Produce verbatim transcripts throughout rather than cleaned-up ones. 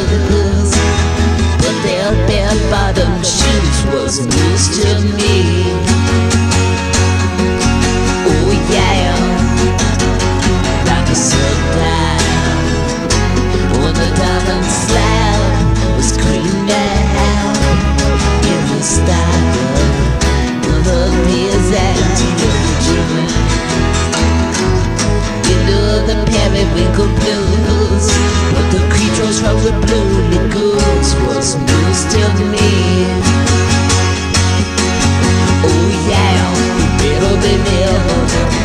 blues, but their bare-bottom shoes was news to me. Oh yeah, like a sundown when the diamond slab was screaming out in the style of the desert children. You know the periwinkle blues, but the creatures from the blue lagoons was news to me. Oh yeah, better than ever.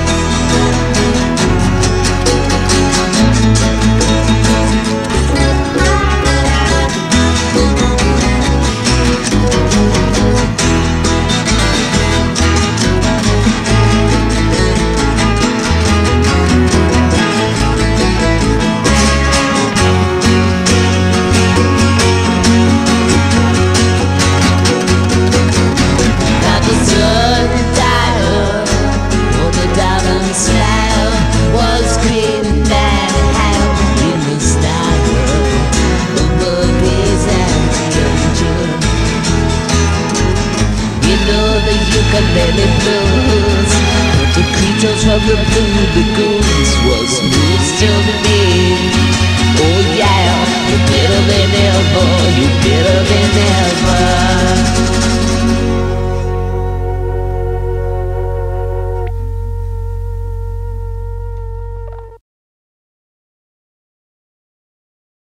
Ukulele blues, but the creatures from the blue lagoons was news to me. Oh yeah, you're better than ever, you're better than ever.